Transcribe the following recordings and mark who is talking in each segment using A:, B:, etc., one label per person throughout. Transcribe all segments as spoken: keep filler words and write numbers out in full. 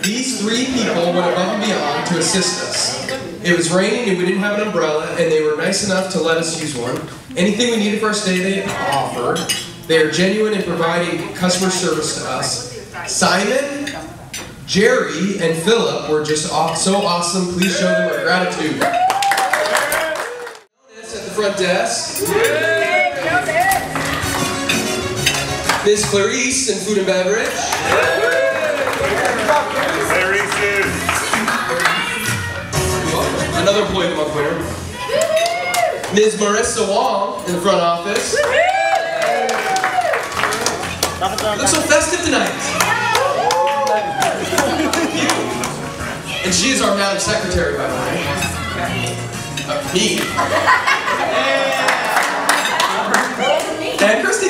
A: these three people went above and beyond to assist us. It was raining and we didn't have an umbrella, and they were nice enough to let us use one. Anything we needed for our stay, they offered. They are genuine in providing customer service to us. Simon, Jerry, and Philip were just so awesome. Please show them our gratitude. At the front desk. Miz Clarice in food and beverage. Another employee of the month winner. Miz Marissa Wong in the front office. Looks so festive tonight. And she is our Madam Secretary, by the way. Uh, me. And Christy.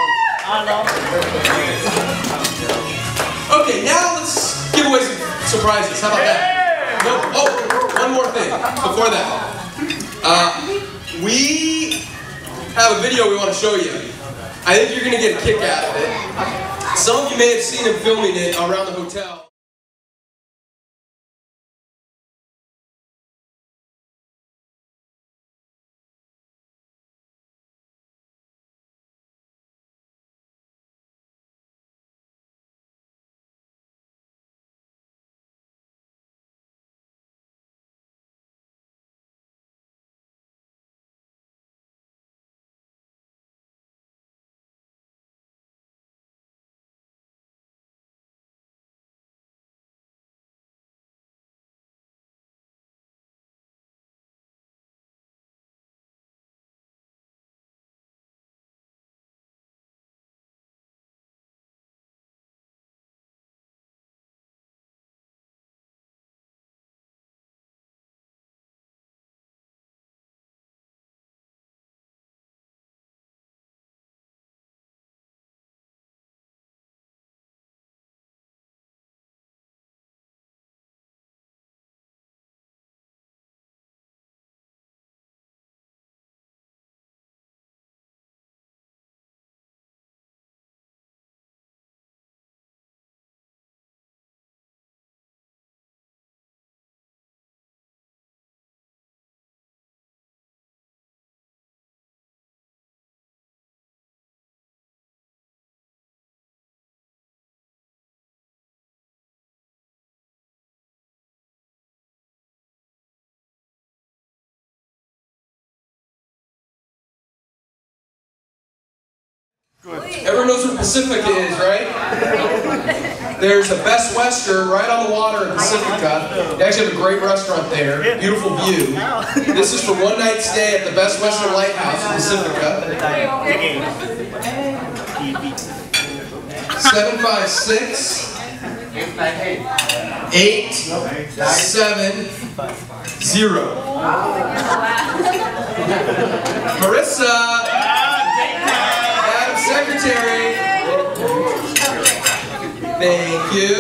A: Okay, now let's give away some surprises. How about that? No, oh, one more thing before that. Uh, we have a video we want to show you. I think you're going to get a kick out of it. Some of you may have seen him filming it around the hotel. Good. Everyone knows what Pacifica is, right? There's a Best Western right on the water in Pacifica. They actually have a great restaurant there, beautiful view. This is for one night stay at the Best Western Lighthouse in Pacifica. seven five six, eight seven zero. Marissa! Secretary. Thank you.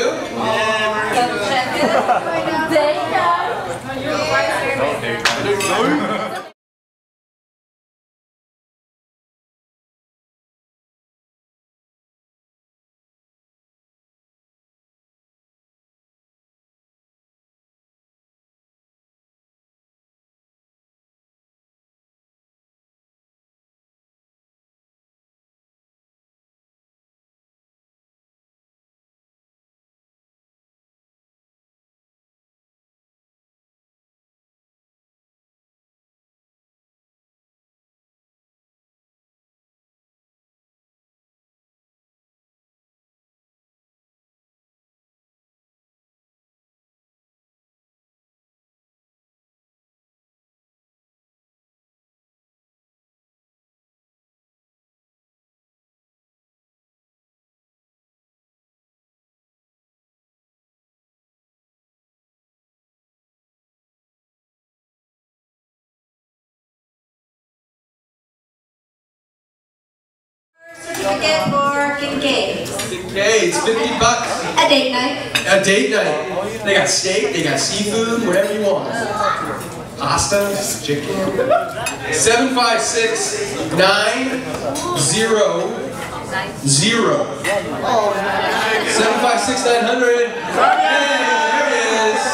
B: Certificate for Kincaid's.
A: Kincaid's, fifty bucks.
B: A date night.
A: A date night. They got steak, they got seafood, whatever you want. Pasta, chicken. seven five six nine zero Zero. Seven five six nine hundred. Hey, there it is.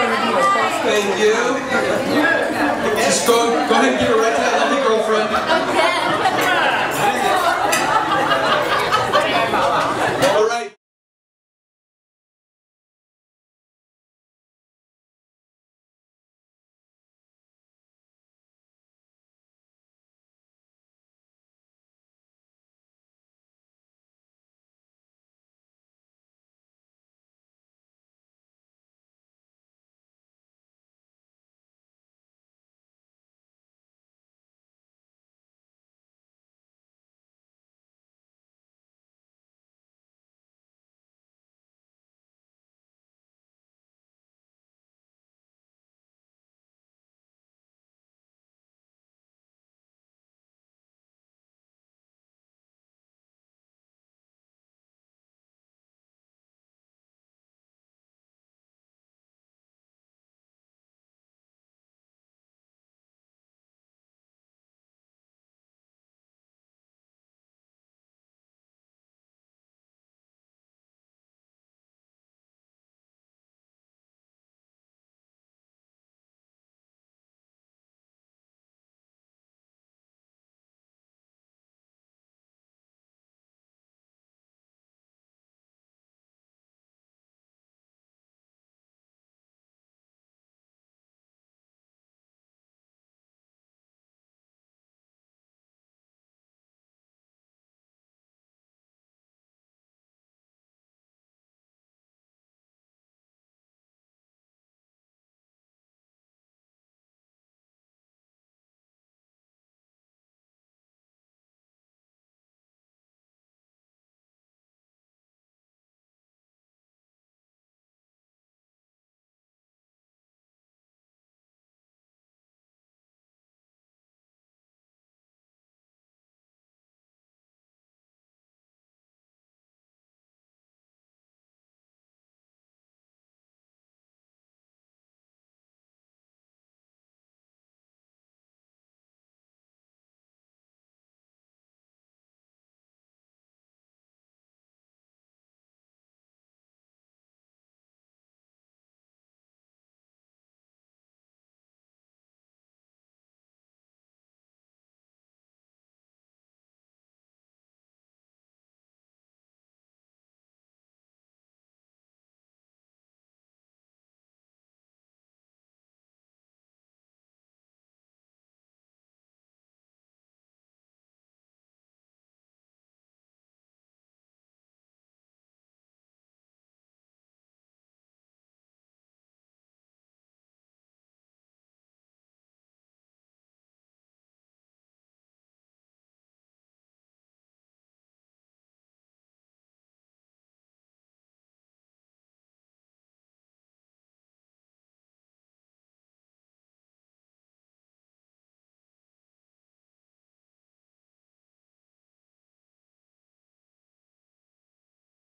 A: Thank you. Just go, go ahead and give a right to that lovely girlfriend.